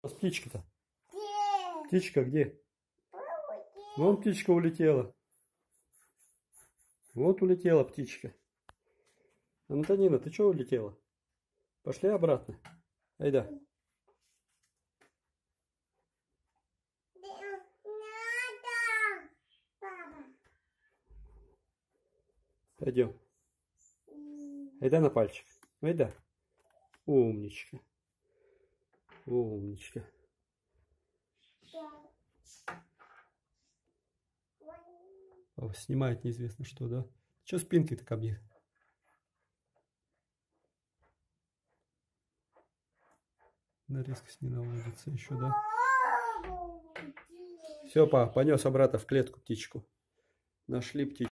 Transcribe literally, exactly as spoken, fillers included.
Птичка-то? Птичка где? Вон птичка улетела. Вот улетела птичка. Антонина, ты что улетела? Пошли обратно. Айда. Пойдем. Айда на пальчик. Айда. Умничка. Умничка. О, снимает неизвестно что, да? Че спинкой-то ко мне? Нарезка с ней наводится еще, да? Все, па, понес обратно в клетку птичку. Нашли птичку.